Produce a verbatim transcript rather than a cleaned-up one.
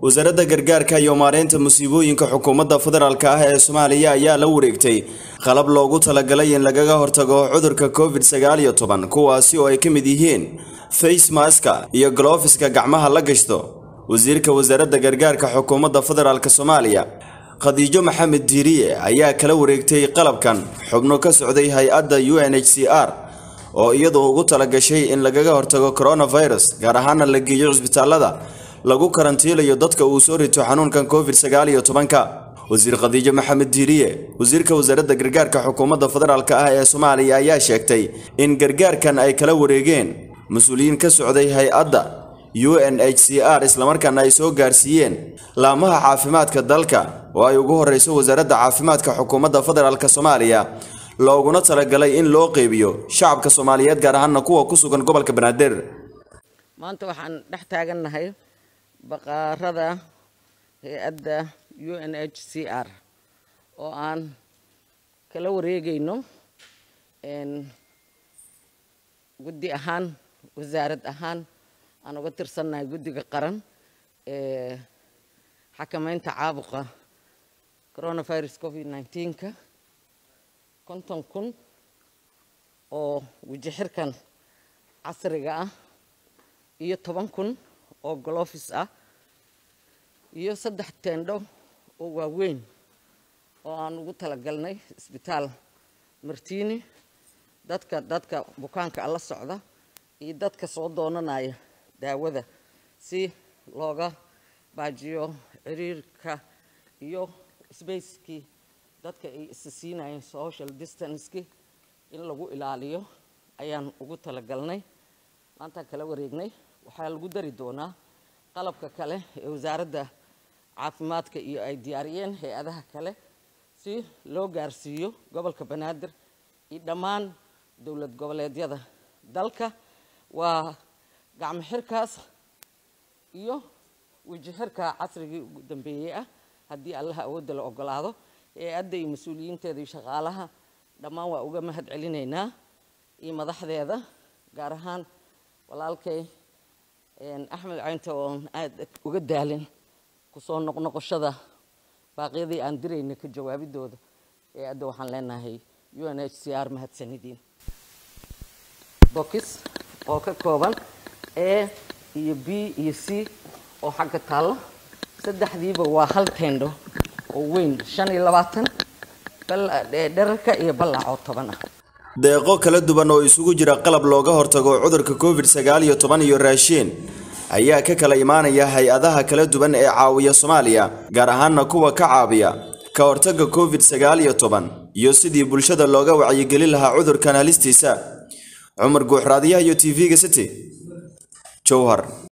wasaaradda gargaarka iyo maareynta musiibooyinka xukuumadda federaalka ah ee Soomaaliya ayaa la wareegtay qalab loogu talagalay in lagaga hortago cudurka COVID sagaal iyo toban kuwaasi oo ay ka mid yihiin face mask iyo gloveska gacmaha la gashto. wasiirka wasaaradda gargaarka xukuumadda federaalka Soomaaliya Khadiijo Maxamed Diiriye ayaa kala wareegtay qalabkan xubno ka socday hay'adda U N H C R oo iyadoo ugu talagashay in lagaga hortago coronavirus gaar ahaan la geeyo isbitaalada lagu karantiilayo dadka uu soo rito xanuunkan COVID sagaal iyo toban ka. wasiir Khadiijo Maxamed Diiriye wasiirka wasaaradda gargaarka xukuumadda federaalka ah ee Soomaaliya ayaa sheegtay in gargaarkan ay kala wareegeen mas'uuliyiin ka socday hay'adda U N H C R isla markaana ay soo gaarsiiyeen laamaha caafimaadka dalka oo ay ugu horeyso wasaaradda caafimaadka xukuumadda federaalka Soomaaliya looguna talagalay in loo qeybiyo shacabka Soomaaliyeed gaar ahaan kuwa ku sugan gobolka Banaadir. maanta waxaan dhex taaganahay baqaarada hay'adda U N H C R oo aan kala wareegayno in guddi ahaan wasaarad ahaan aan uga tirsanahay guddiga qaran ee xakameynta caabuqa coronavirus COVID nineteen ka konton kun oo waji xirkan casriga ah iyo toban kun oo gloves ah iyo saddex teendho oo waaweyn oo aan ugu talagalnay isbitaal Martini dadka dadka bukaanka alla socda iyo dadka soo doonanaya daawada si looga baajiyo ciriirka iyo spaceki dadka ay isisiinayeen social distance in lagu ilaaliyo ayaan ugu talagalnay maanta kala wareegnay waxaa lagu dari doonaa qalabka kale ee wasaaradda caafimaadka iyo ay diyaariyeen hay'adaha kale si loo gaarsiiyo gobolka Banaadir iyo dhammaan dawlad goboleedyada dalka. waa gacmo xirkaas iyo waji xirka casriga ugu dambeeyay ah haddii Allah awoodda la ogolaado hay'adda iyo mas'uuliyiinteeda iyo shaqaalaha dhammaan waa uga mahad celinaynaa iyo madaxdeeda gaar ahaan walaalkay Axmed Caynta oo aad uga daalin ku soo noqnoqoshada baaqyadii aan dirayna ka jawaabidooda hay'adda waxaan leenahay U N H C R mahadsanidin. box oo ka kooban A iyo B iyo C oo xagga taalo saddexdiiba waa hal teendho oo weyn shan iyo labaatan bal dhererka iyo balaco toban ah. deeqo kala duwan oo isugu jira qalab looga hortago cudurka COVID sagaal iyo toban iyo raashin ayaa ka kala imaanaya hay'adaha kala duwan ee caawiya Soomaaliya gaar ahaan kuwa ka caawiya ka hortagga COVID sagaal iyo toban iyo sidii bulshada looga wacyigelin lahaa cudurkan halistiisa. Umar Guuxraadiyaha iyo T V-ga City Jowhar.